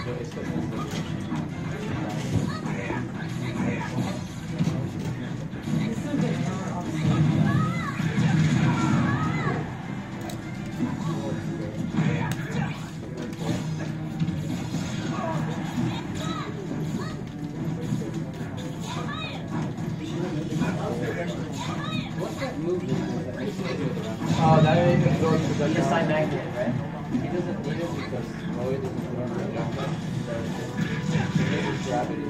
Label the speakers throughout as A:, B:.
A: Oh, that way you can go to the side magnet, right? He doesn't need it because Lloyd doesn't run the jumper. Just grab it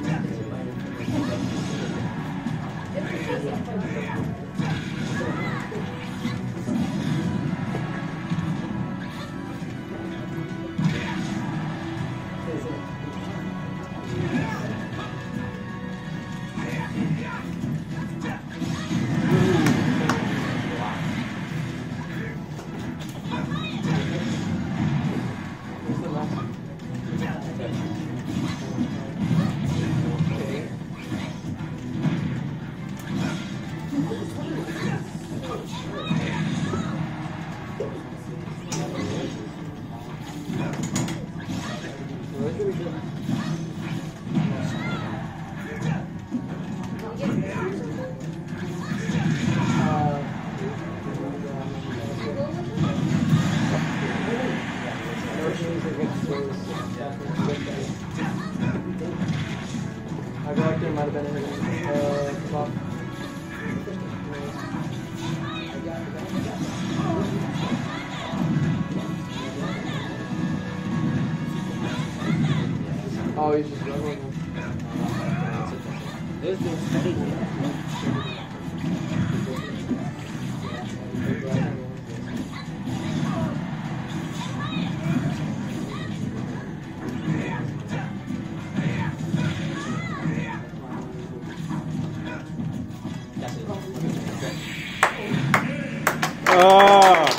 A: I feel like there might have been a clock. Oh, he's just running.
B: There's no study here.
C: Oh.